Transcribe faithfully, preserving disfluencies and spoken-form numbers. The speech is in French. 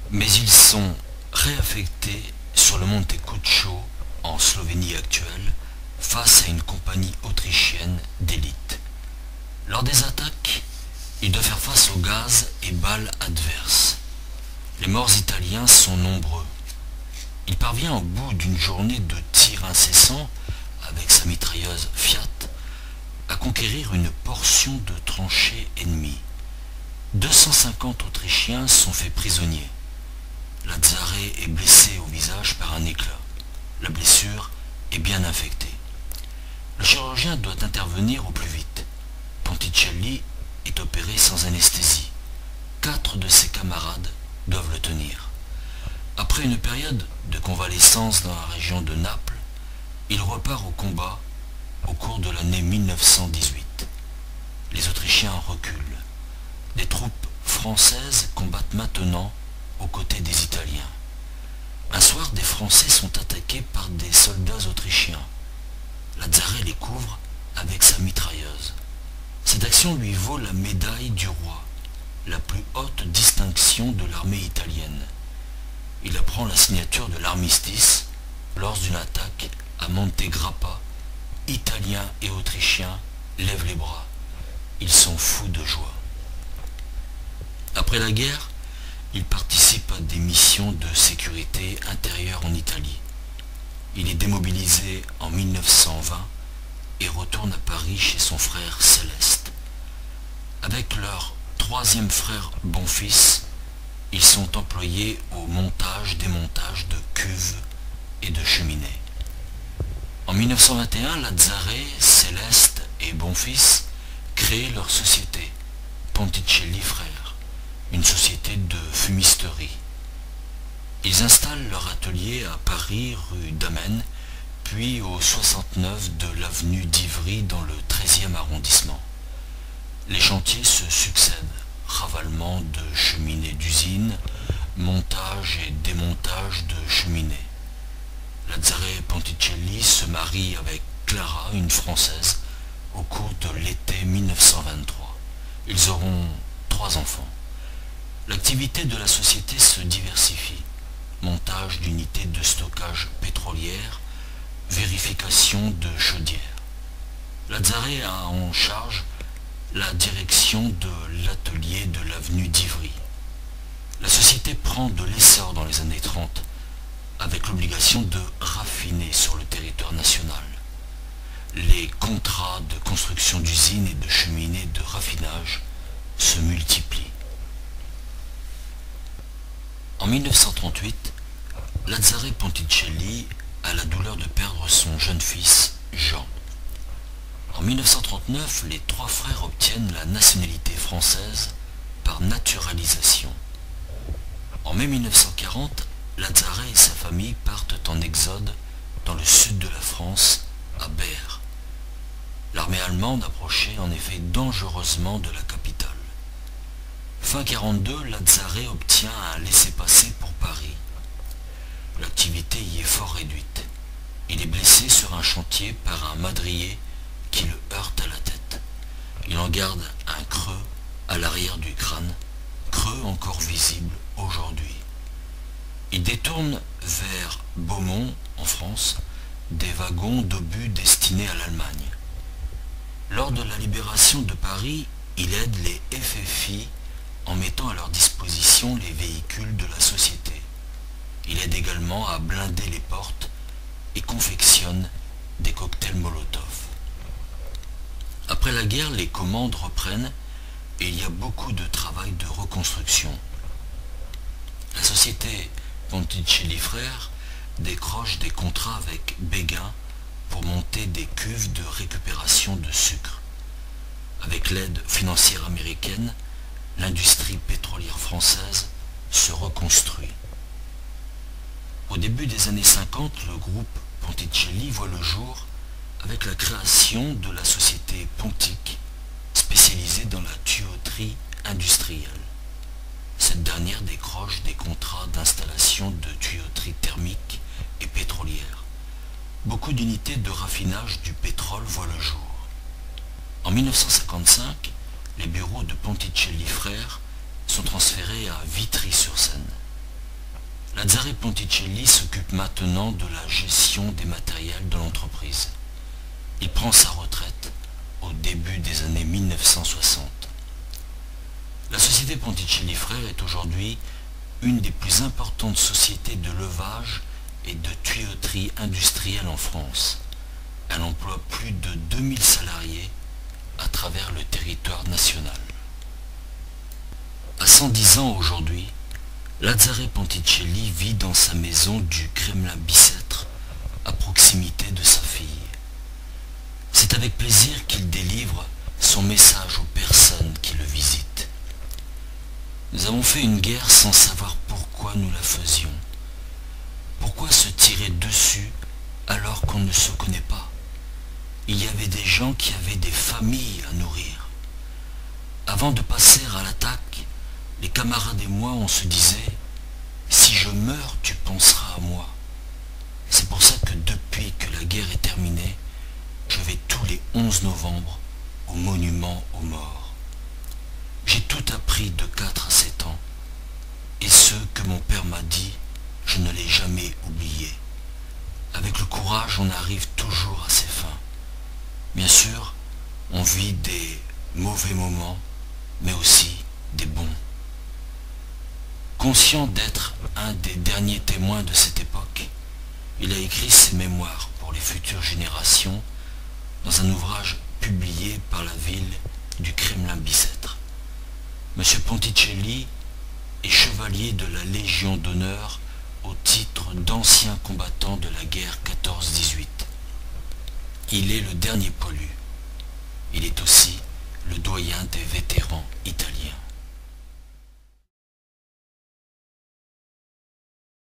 Mais ils sont réaffectés sur le Monte Cuccio, en Slovénie actuelle, face à une compagnie autrichienne d'élite. Lors des attaques, il doit faire face aux gaz et balles adverses. Les morts italiens sont nombreux. Il parvient au bout d'une journée de tirs incessants, avec sa mitrailleuse Fiat, à conquérir une portion de tranchées ennemies. deux cent cinquante Autrichiens sont faits prisonniers. Lazzare est blessé au visage par un éclat. La blessure est bien infectée. Le chirurgien doit intervenir au plus vite. Ponticelli est opéré sans anesthésie. Quatre de ses camarades doivent le tenir. Après une période de convalescence dans la région de Naples, il repart au combat au cours de l'année mille neuf cent dix-huit. Les Autrichiens reculent. Des troupes françaises combattent maintenant aux côtés des Italiens. Un soir, des Français sont attaqués par des soldats autrichiens. Lazzare les couvre avec sa mitrailleuse. Cette action lui vaut la médaille du roi, la plus haute distinction de l'armée italienne. Il apprend la signature de l'armistice lors d'une attaque à Monte Grappa. Italiens et Autrichiens lèvent les bras. Ils sont fous de joie. Après la guerre, il participe à des missions de sécurité intérieure en Italie. Il est démobilisé en mille neuf cent vingt et retourne à Paris chez son frère Céleste. Avec leur troisième frère Bonfils, ils sont employés au montage-démontage de cuves et de cheminées. En mille neuf cent vingt et un, Lazzare, Céleste et Bonfils créent leur société, Ponticelli Frères, une société de fumisterie. Ils installent leur atelier à Paris, rue d'Amen, puis au soixante-neuf de l'avenue d'Ivry dans le treizième arrondissement. Les chantiers se succèdent, ravalement de cheminées d'usine, montage et démontage de cheminées. Lazzare Ponticelli se marie avec Clara, une Française, au cours de l'été mille neuf cent vingt-trois. Ils auront trois enfants. L'activité de la société se diversifie. Montage d'unités de stockage pétrolières, vérification de chaudières. Lazzare a en charge la direction de l'atelier de l'avenue d'Ivry. La société prend de l'essor dans les années trente, avec l'obligation de raffiner sur le territoire national. Les contrats de construction d'usines et de cheminées de raffinage se multiplient. En mille neuf cent trente-huit, Lazzare Ponticelli a la douleur de perdre son jeune fils, Jean. En mille neuf cent trente-neuf, les trois frères obtiennent la nationalité française par naturalisation. En mai mille neuf cent quarante, Lazzare et sa famille partent en exode dans le sud de la France, à Berre. L'armée allemande approchait en effet dangereusement de la capitale. Fin quarante-deux, Lazzare obtient un laissez-passer pour Paris. L'activité y est fort réduite. Il est blessé sur un chantier par un madrier qui le heurte à la tête. Il en garde un creux à l'arrière du crâne, creux encore visible aujourd'hui. Il détourne vers Beaumont, en France, des wagons d'obus destinés à l'Allemagne. Lors de la libération de Paris, il aide les F F I en mettant à leur disposition les véhicules de la société. Il aide également à blinder les portes et confectionne des cocktails Molotov. Après la guerre, les commandes reprennent et il y a beaucoup de travail de reconstruction. La société Ponticelli Frères décroche des contrats avec Béguin pour monter des cuves de récupération de sucre. Avec l'aide financière américaine, l'industrie pétrolière française se reconstruit. Au début des années cinquante, le groupe Ponticelli voit le jour avec la création de la société Pontic, spécialisée dans la tuyauterie industrielle. Cette dernière décroche des contrats d'installation de tuyauterie thermique et pétrolière. Beaucoup d'unités de raffinage du pétrole voient le jour. En mille neuf cent cinquante-cinq, les bureaux de Ponticelli Frères sont transférés à Vitry-sur-Seine. Lazzare Ponticelli s'occupe maintenant de la gestion des matériels de l'entreprise. Il prend sa retraite au début des années mille neuf cent soixante. La société Ponticelli Frères est aujourd'hui une des plus importantes sociétés de levage et de tuyauterie industrielle en France. Elle emploie plus de deux mille salariés à travers le territoire national. À cent dix ans aujourd'hui, Lazzare Ponticelli vit dans sa maison du Kremlin-Bicêtre, à proximité de sa fille. C'est avec plaisir qu'il délivre son message aux personnes qui le visitent. Nous avons fait une guerre sans savoir pourquoi nous la faisions. Pourquoi se tirer dessus alors qu'on ne se connaît pas? Il y avait des gens qui avaient des familles à nourrir. Avant de passer à l'attaque, les camarades et moi, on se disait « Si je meurs, tu penseras à moi ». C'est pour ça que depuis que la guerre est terminée, je vais tous les onze novembre au monument aux morts. J'ai tout appris de quatre à sept ans, et ce que mon père m'a dit, je ne l'ai jamais oublié. Avec le courage, on arrive toujours à ses fins. Bien sûr, on vit des mauvais moments, mais aussi des bons. Conscient d'être un des derniers témoins de cette époque, il a écrit ses mémoires pour les futures générations dans un ouvrage publié par la ville du Kremlin-Bicêtre. Monsieur Ponticelli est chevalier de la Légion d'honneur au titre d'ancien combattant de la guerre quatorze dix-huit. Il est le dernier poilu. Il est aussi le doyen des vétérans italiens.